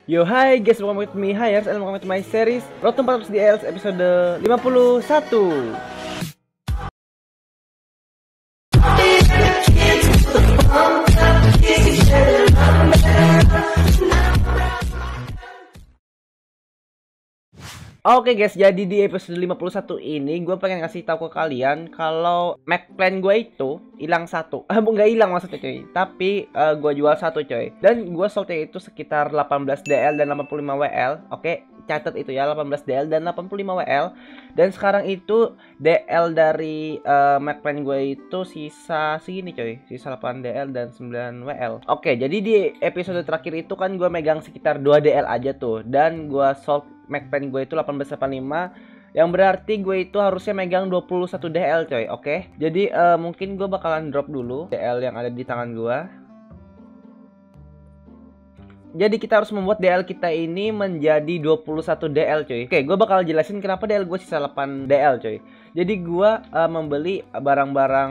Yo hai guys, welcome with me Hayers and welcome to my series Road to 400 DLs episode 51. Oke guys, jadi di episode 51 ini gue pengen ngasih tahu ke kalian kalau Mac plan gue itu hilang satu. Nggak hilang maksudnya coy, tapi gue jual satu coy. Dan gue soldnya itu sekitar 18 DL dan 85 WL. Oke, catat itu ya, 18 DL dan 85 WL. Dan sekarang itu DL dari Mac plan gue itu sisa segini coy, sisa 8 DL dan 9 WL. Oke, jadi di episode terakhir itu kan gue megang sekitar 2 DL aja tuh, dan gue sold Mac pen gue itu 1885, yang berarti gue itu harusnya megang 21 DL coy. Oke, jadi mungkin gue bakalan drop dulu DL yang ada di tangan gue. Jadi kita harus membuat DL kita ini menjadi 21 DL coy. Oke, gue bakal jelasin kenapa DL gue sisa 8 DL coy. Jadi gue membeli barang-barang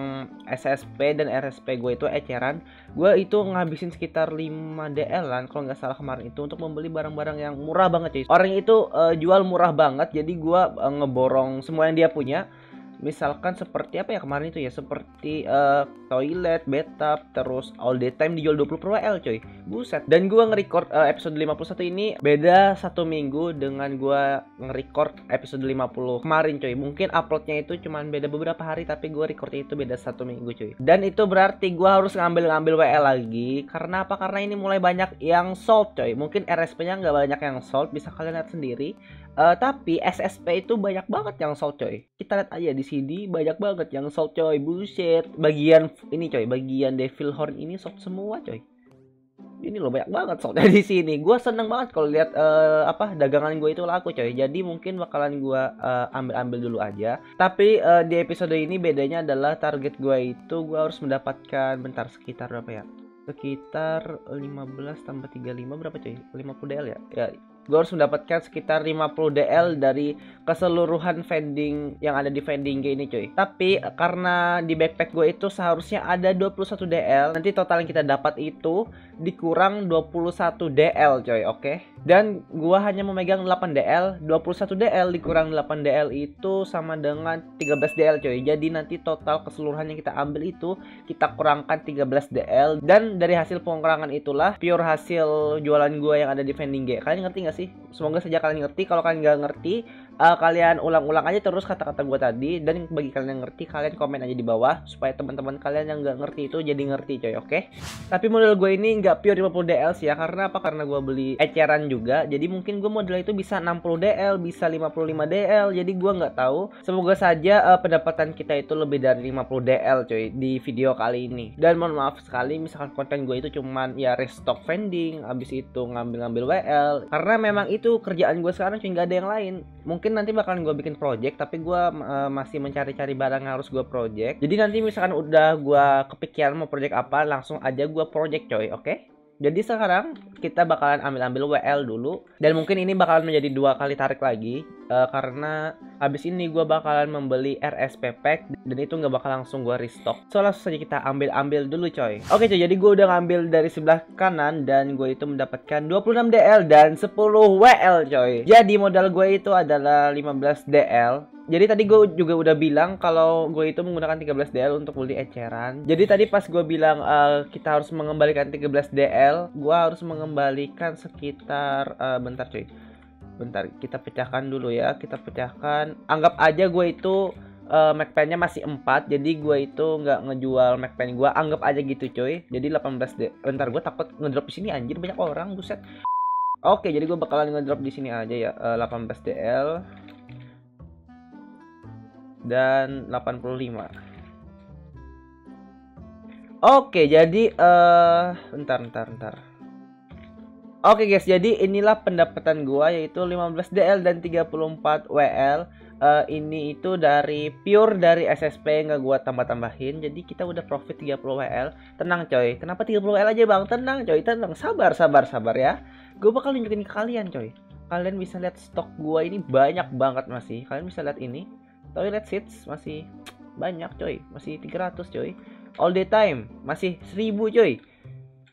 SSP dan RSP gue itu eceran. Gue itu ngabisin sekitar 5 DL-an kalau nggak salah kemarin itu untuk membeli barang-barang yang murah banget coy. Orang itu jual murah banget, jadi gue ngeborong semua yang dia punya. Misalkan seperti apa ya kemarin itu ya, seperti toilet, bathtub, terus all the time dijual 20 per WL coy. Buset. Dan gua nge-record episode 51 ini beda 1 minggu dengan gua nge-record episode 50 kemarin coy. Mungkin uploadnya itu cuman beda beberapa hari, tapi gua recordnya itu beda 1 minggu coy. Dan itu berarti gua harus ngambil WL lagi. Karena apa? Karena ini mulai banyak yang sold coy. Mungkin RSP-nya nggak banyak yang sold, bisa kalian lihat sendiri. Tapi SSP itu banyak banget yang sold coy. Kita lihat aja di sini banyak banget yang sold coy. Buset. Bagian ini coy, bagian Devil Horn ini sold semua coy. Ini loh banyak banget soldnya di sini. Gue seneng banget kalau lihat dagangan gue itu laku coy. Jadi mungkin bakalan gue ambil dulu aja. Tapi di episode ini bedanya adalah target gue itu gue harus mendapatkan sekitar berapa ya? Sekitar 15 tambah 35 berapa coy? 50 DL ya? Ya, gue harus mendapatkan sekitar 50 DL dari keseluruhan vending yang ada di vending G ini coy. Tapi karena di backpack gue itu seharusnya ada 21 DL, nanti total yang kita dapat itu dikurang 21 DL coy. Oke. Dan gue hanya memegang 8 DL, 21 DL dikurang 8 DL itu sama dengan 13 DL coy. Jadi nanti total keseluruhan yang kita ambil itu kita kurangkan 13 DL, dan dari hasil pengurangan itulah pure hasil jualan gue yang ada di vending G. Kalian ngerti gak sih? Semoga saja kalian ngerti. Kalau kalian nggak ngerti, kalian ulang-ulang aja terus kata-kata gue tadi. Dan bagi kalian yang ngerti, kalian komen aja di bawah supaya teman-teman kalian yang nggak ngerti itu jadi ngerti coy. Oke? Tapi model gue ini nggak pure 50 DL sih ya. Karena apa? Karena gue beli eceran juga. Jadi mungkin gue model itu bisa 60 DL, bisa 55 DL. Jadi gue nggak tahu. Semoga saja pendapatan kita itu lebih dari 50 DL coy di video kali ini. Dan mohon maaf sekali misalkan konten gue itu cuman ya restock vending, habis itu ngambil WL. Karena memang itu kerjaan gue sekarang cuy, nggak ada yang lain. Mungkin nanti bakalan gue bikin project, tapi gue masih mencari-cari barang yang harus gue project. Jadi nanti misalkan udah gue kepikiran mau project apa, langsung aja gue project coy. Oke? Jadi sekarang kita bakalan ambil WL dulu. Dan mungkin ini bakalan menjadi 2 kali tarik lagi, karena habis ini gue bakalan membeli RSP pack, dan itu nggak bakal langsung gue restock. So langsung saja kita ambil dulu coy. Oke coy, jadi gue udah ngambil dari sebelah kanan, dan gue itu mendapatkan 26 DL dan 10 WL coy. Jadi modal gue itu adalah 15 DL. Jadi tadi gue juga udah bilang kalau gue itu menggunakan 13 DL untuk beli eceran. Jadi tadi pas gue bilang kita harus mengembalikan 13 DL, gue harus mengembalikan sekitar bentar cuy. Bentar, kita pecahkan dulu ya. Kita pecahkan. Anggap aja gue itu Mac pen-nya masih 4. Jadi gue itu nggak ngejual Mac pen gue. Anggap aja gitu cuy. Jadi 18 DL. Bentar, gue takut ngedrop di sini anjir, banyak orang, buset. Oke, jadi gue bakalan ngedrop di sini aja ya. 18 DL dan 85. Oke, jadi bentar. Oke guys, jadi inilah pendapatan gua yaitu 15 DL dan 34 WL. Ini itu dari pure dari SSP, nggak gua tambah-tambahin. Jadi kita udah profit 30 WL. Tenang coy. Kenapa 30 WL aja bang? Tenang coy, tenang. Sabar ya. Gue bakal nunjukin ke kalian coy. Kalian bisa lihat stok gua ini banyak banget masih. Kalian bisa lihat ini. Toilet seats masih banyak coy. Masih 300 coy. All the time masih 1000 coy.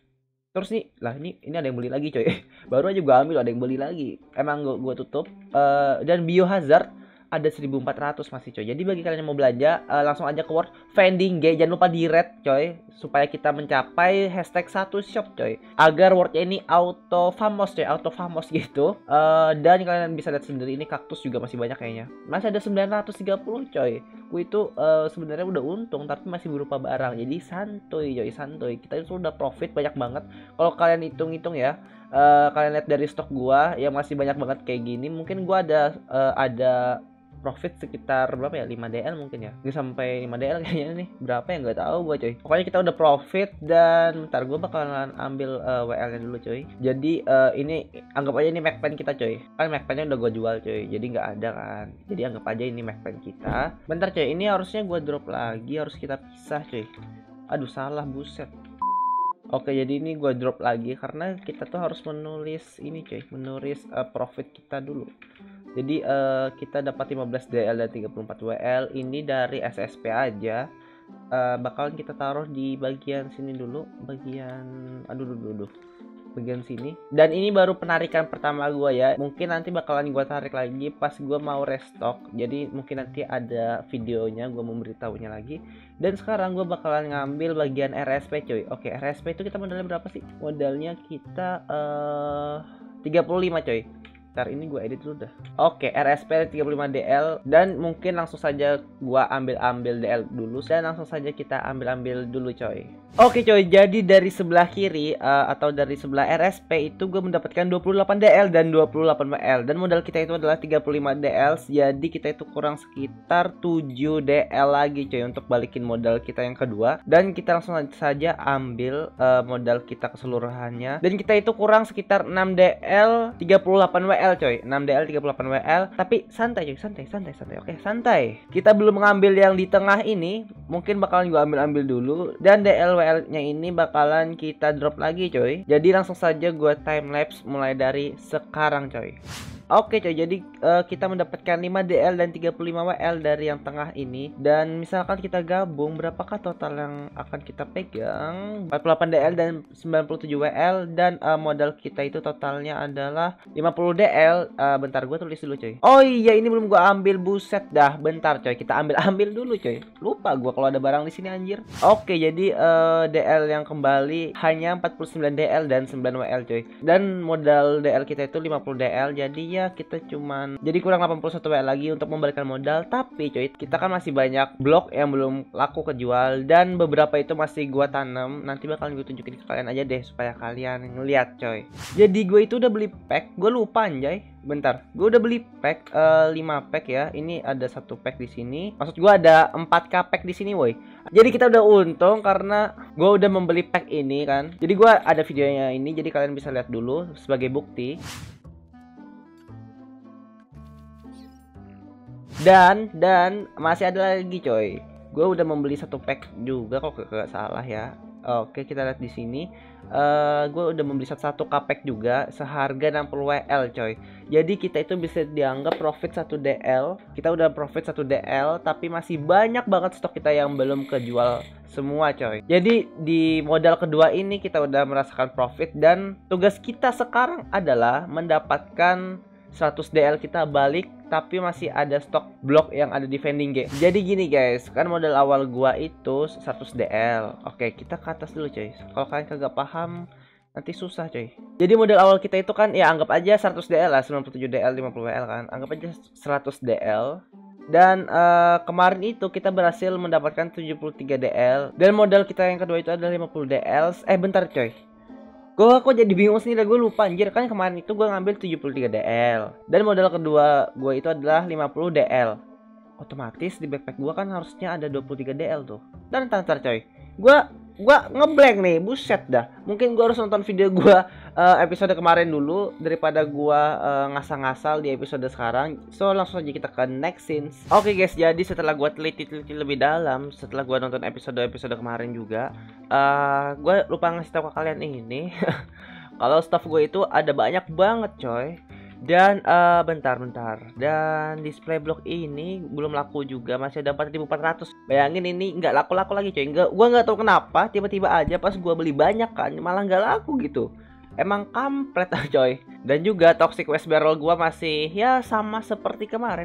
Terus nih, lah ini ada yang beli lagi coy. Baru aja gua ambil ada yang beli lagi. Emang gua tutup. Dan biohazard ada 1400 masih coy. Jadi bagi kalian yang mau belanja, langsung aja ke word vending G. Jangan lupa di red coy, supaya kita mencapai hashtag 1 shop coy. Agar wordnya ini auto famos coy, auto famos gitu. Dan kalian bisa lihat sendiri ini kaktus juga masih banyak kayaknya. Masih ada 930 coy. Gue itu sebenarnya udah untung tapi masih berupa barang. Jadi santuy coy, santuy. Kita itu udah profit banyak banget. Kalau kalian hitung-hitung ya, kalian lihat dari stok gua yang masih banyak banget kayak gini, mungkin gua ada profit sekitar berapa ya, 5 DL mungkin ya, nggak sampai 5 DL kayaknya nih, berapa ya nggak tahu gua coy. Pokoknya kita udah profit dan ntar gua bakalan ambil WL nya dulu coy. Jadi ini anggap aja ini Macpen kita coy, kan Macpennya udah gua jual coy, jadi nggak ada kan, jadi anggap aja ini Macpen kita. Bentar coy, ini harusnya gua drop lagi, harus kita pisah coy. Aduh salah, buset. Oke, jadi ini gue drop lagi karena kita tuh harus menulis ini coy, menulis profit kita dulu. Jadi kita dapat 15 DL dan 34 WL ini dari SSP aja. Bakalan kita taruh di bagian sini dulu, bagian bagian sini. Dan ini baru penarikan pertama gua ya. Mungkin nanti bakalan gua tarik lagi pas gua mau restock. Jadi mungkin nanti ada videonya gua memberitahunya lagi. Dan sekarang gua bakalan ngambil bagian RSP coy. Oke, RSP itu kita modalnya berapa sih? Modalnya kita 35 coy. Ntar ini gue edit dulu dah. Oke, RSP 35 DL dan mungkin langsung saja gua ambil DL dulu dan langsung saja kita ambil dulu coy. Oke coy, jadi dari sebelah kiri atau dari sebelah RSP itu gue mendapatkan 28 DL dan 28 WL dan modal kita itu adalah 35 DL. Jadi kita itu kurang sekitar 7 DL lagi coy untuk balikin modal kita yang kedua, dan kita langsung saja ambil modal kita keseluruhannya, dan kita itu kurang sekitar 6 DL 38 WL coy. 6 DL 38 WL, tapi santai coy, santai. Oke, santai. Kita belum mengambil yang di tengah ini, mungkin bakalan gue ambil dulu, dan DL WL-nya ini bakalan kita drop lagi coy. Jadi langsung saja gue time lapse mulai dari sekarang coy. Oke coy, jadi kita mendapatkan 5 DL dan 35 WL dari yang tengah ini. Dan misalkan kita gabung, berapakah total yang akan kita pegang? 48 DL dan 97 WL. Dan modal kita itu totalnya adalah 50 DL. Bentar, gue tulis dulu coy. Oh iya, ini belum gue ambil, buset dah. Bentar coy, kita ambil dulu coy. Lupa gue kalau ada barang di sini anjir. Oke, jadi DL yang kembali hanya 49 DL dan 9 WL coy. Dan modal DL kita itu 50 DL. Jadi ya kita cuman jadi kurang 81 WL lagi untuk membalikan modal. Tapi coy, kita kan masih banyak blok yang belum laku kejual dan beberapa itu masih gua tanam. Nanti bakalan gue tunjukin ke kalian aja deh supaya kalian ngeliat coy. Jadi gue itu udah beli pack, gue lupa anjay. Bentar, gue udah beli pack 5 pack ya. Ini ada 1 pack di sini. Maksud gue ada 4K pack di sini, woi. Jadi kita udah untung karena gue udah membeli pack ini kan. Jadi gue ada videonya ini, jadi kalian bisa lihat dulu sebagai bukti. Dan masih ada lagi coy. Gue udah membeli 1 pack juga kok gak salah ya. Oke, kita lihat di sini. Gue udah membeli 1 pack juga seharga 60 WL coy. Jadi kita itu bisa dianggap profit 1 DL. Kita udah profit 1 DL, tapi masih banyak banget stok kita yang belum kejual semua coy. Jadi di modal kedua ini kita udah merasakan profit, dan tugas kita sekarang adalah mendapatkan 100 DL kita balik, tapi masih ada stok blok yang ada di vending G. Jadi gini guys, kan modal awal gua itu 100 DL. Oke, kita ke atas dulu coy. Kalau kalian kagak paham nanti susah coy. Jadi modal awal kita itu kan ya anggap aja 100 DL lah, 97 DL 50 WL kan. Anggap aja 100 DL. Dan kemarin itu kita berhasil mendapatkan 73 DL. Dan modal kita yang kedua itu adalah 50 DL. Bentar coy. Gue kok jadi bingung sendiri, gue lupa anjir. Kan kemarin itu gue ngambil 73 DL. Dan modal kedua gue itu adalah 50 DL. Otomatis di backpack gue kan harusnya ada 23 DL tuh. Dan ntar coy, gue ngeblank nih, buset dah. Mungkin gue harus nonton video gue episode kemarin dulu daripada gue ngasal-ngasal di episode sekarang. So langsung aja kita ke next scenes. Oke guys, jadi setelah gue teliti lebih dalam, setelah gue nonton episode kemarin juga, gue lupa ngasih tahu ke kalian ini. Kalau staff gue itu ada banyak banget coy. Dan bentar. Dan display block ini belum laku juga, masih ada 4.400. Bayangin ini nggak laku-laku lagi coy. Gua nggak tahu kenapa tiba-tiba aja pas gua beli banyak kan malah nggak laku gitu. Emang kampret ah coy. Dan juga toxic waste barrel gua masih ya sama seperti kemarin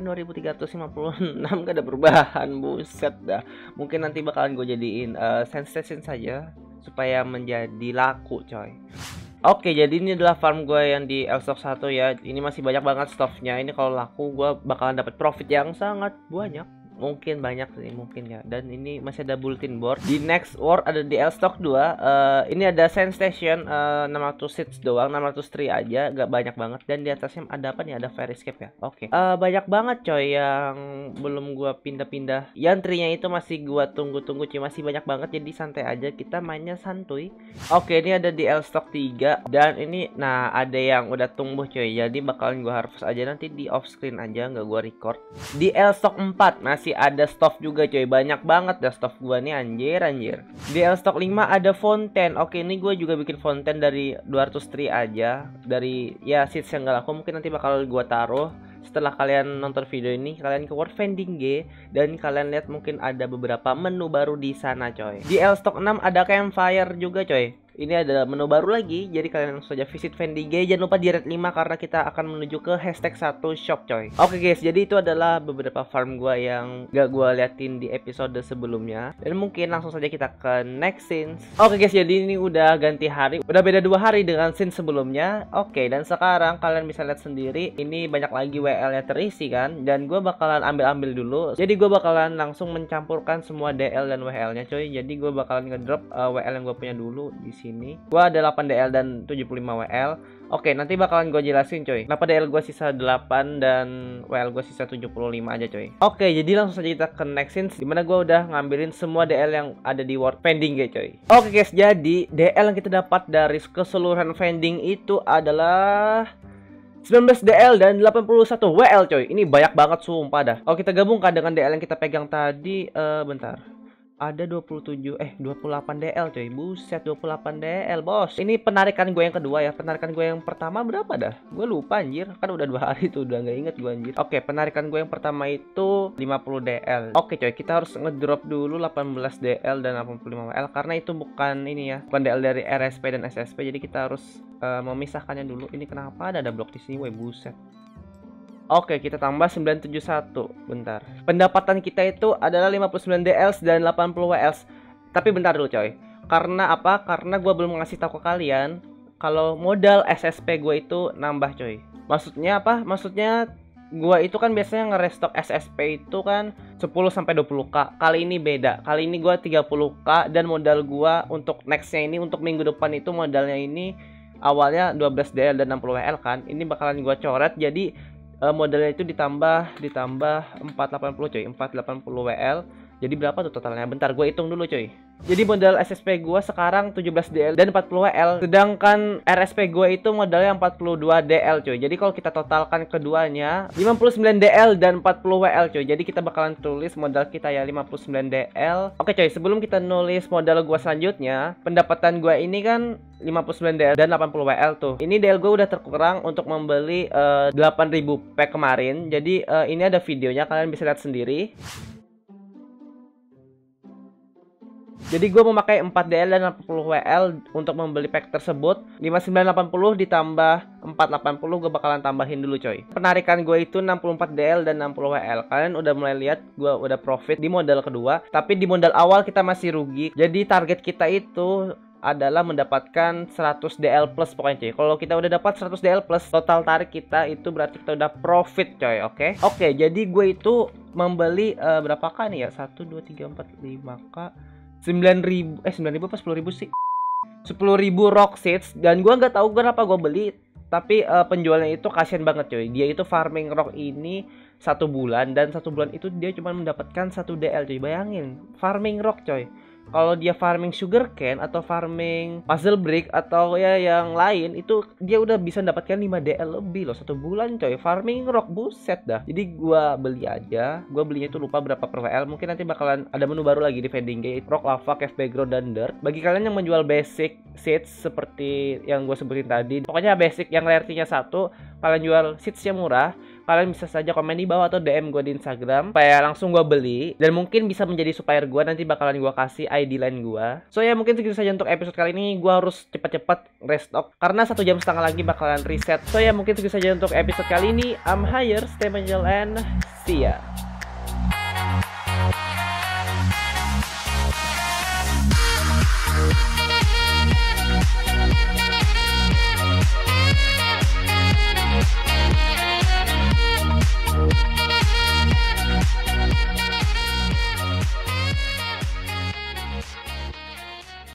2356, gak ada perubahan. Buset dah. Mungkin nanti bakalan gue jadiin sensation saja supaya menjadi laku coy. Oke, jadi ini adalah farm gue yang di L-Stock 1 ya. Ini masih banyak banget stofnya. Ini kalau laku gue bakalan dapat profit yang sangat banyak. Mungkin banyak sih, mungkin ya. Dan ini masih ada bulletin board. Di next world ada di L-Stock 2. Ini ada sand station 600 seeds doang, 600 tree aja, gak banyak banget. Dan di atasnya ada apa nih? Ada fire escape ya. Oke. Banyak banget coy yang belum gua pindah-pindah. Yang tree-nya itu masih gua tunggu-tunggu cuy, masih banyak banget. Jadi santai aja, kita mainnya santuy. Oke, ini ada di L-Stock 3 dan ini nah ada yang udah tumbuh coy. Jadi bakalan gua harvest aja nanti di off screen aja, nggak gua record. Di L-Stock 4 masih ada stock juga coy, banyak banget dah stock gua nih anjir. Di L-Stock 5 ada fountain. Oke, ini gua juga bikin fountain dari 200 tree aja, dari ya seeds yang gak laku. Mungkin nanti bakal gua taruh setelah kalian nonton video ini. Kalian ke World Vending G dan kalian lihat mungkin ada beberapa menu baru di sana coy. Di L-Stock 6 ada campfire juga coy. Ini ada menu baru lagi, jadi kalian langsung saja visit Vending G. Jangan lupa di red 5 karena kita akan menuju ke hashtag 1 shop coy. Oke guys, jadi itu adalah beberapa farm gua yang gak gua liatin di episode sebelumnya. Dan mungkin langsung saja kita ke next scene. Oke guys, jadi ini udah ganti hari, udah beda 2 hari dengan scene sebelumnya. Oke, dan sekarang kalian bisa lihat sendiri, ini banyak lagi WL yang terisi kan. Dan gua bakalan ambil dulu. Jadi gua bakalan langsung mencampurkan semua DL dan WL nya coy. Jadi gua bakalan ngedrop WL yang gua punya dulu di sini. Gua ada 8 DL dan 75 WL. Oke, nanti bakalan gue jelasin coy. Kenapa DL gue sisa 8 dan WL gue sisa 75 aja coy. Oke, jadi langsung saja kita ke next scene, dimana gue udah ngambilin semua DL yang ada di World Vending G coy. Oke guys, jadi DL yang kita dapat dari keseluruhan vending itu adalah 19 DL dan 81 WL coy. Ini banyak banget sumpah dah. Kalau kita gabungkan dengan DL yang kita pegang tadi, bentar. Ada 28 DL coy. Buset, 28 DL bos. Ini penarikan gue yang kedua ya. Penarikan gue yang pertama berapa dah? Gue lupa anjir. Kan udah 2 hari tuh, udah nggak inget gue anjir. Oke, penarikan gue yang pertama itu 50 DL. Oke coy, kita harus ngedrop dulu 18 DL dan 85 WL karena itu bukan ini ya, bukan DL dari RSP dan SSP. Jadi kita harus memisahkannya dulu. Ini kenapa ada blok di sini? Woi, buset. Oke, kita tambah 971. Bentar. Pendapatan kita itu adalah 59 DLs dan 80 WLs. Tapi bentar dulu coy. Karena apa? Karena gue belum ngasih tahu ke kalian kalau modal SSP gue itu nambah coy. Maksudnya apa? Maksudnya gue itu kan biasanya ngerestock SSP itu kan 10-20k. Kali ini beda. Kali ini gue 30k dan modal gue untuk nextnya ini, untuk minggu depan itu modalnya ini awalnya 12 DL dan 60 WL kan. Ini bakalan gue coret jadi modalnya itu ditambah 480 coy, 480 WL. Jadi berapa tuh totalnya? Bentar gue hitung dulu coy. Jadi modal SSP gue sekarang 17 DL dan 40 WL. Sedangkan RSP gue itu modalnya 42 DL coy. Jadi kalau kita totalkan keduanya 59 DL dan 40 WL coy. Jadi kita bakalan tulis modal kita ya 59 DL. Oke coy, sebelum kita nulis modal gue selanjutnya, pendapatan gue ini kan 59 DL dan 80 WL tuh. Ini DL gue udah terkurang untuk membeli 8000 pack kemarin. Jadi ini ada videonya, kalian bisa lihat sendiri. Jadi gue memakai 4 DL dan 80 WL untuk membeli pack tersebut. 5980 ditambah 480 gue bakalan tambahin dulu coy. Penarikan gue itu 64 DL dan 60 WL. Kalian udah mulai lihat gue udah profit di modal kedua. Tapi di modal awal kita masih rugi. Jadi target kita itu adalah mendapatkan 100 DL plus pokoknya coy. Kalau kita udah dapat 100 DL plus, total tarik kita itu berarti kita udah profit coy. Oke, jadi gue itu membeli berapa k nih ya? 1 2 3 4 5k. 9.000 apa 10.000 sih? 10.000 rock seeds. Dan gua nggak tahu kenapa gue beli, tapi penjualnya itu kasihan banget coy. Dia itu farming rock ini 1 bulan, dan 1 bulan itu dia cuma mendapatkan 1 DL coy. Bayangin, farming rock coy. Kalau dia farming sugarcane atau farming puzzle brick atau ya yang lain, itu dia udah bisa mendapatkan 5 DL lebih loh 1 bulan coy. Farming rock, buset dah. Jadi gua beli aja. Gua belinya itu lupa berapa per WL. Mungkin nanti bakalan ada menu baru lagi di Vending Gate. Rock, lava, cave background, dan dirt. Bagi kalian yang menjual basic seeds seperti yang gue sebutin tadi, pokoknya basic yang rarity-nya 1, kalian jual seedsnya murah, kalian bisa saja komen di bawah atau DM gue di Instagram supaya langsung gue beli, dan mungkin bisa menjadi supplier gue, nanti bakalan gue kasih ID line gue. So ya mungkin segitu saja untuk episode kali ini. Gue harus cepat-cepat restock karena 1,5 jam lagi bakalan reset. So ya mungkin segitu saja untuk episode kali ini. I'm Higher, stay manjel and see ya.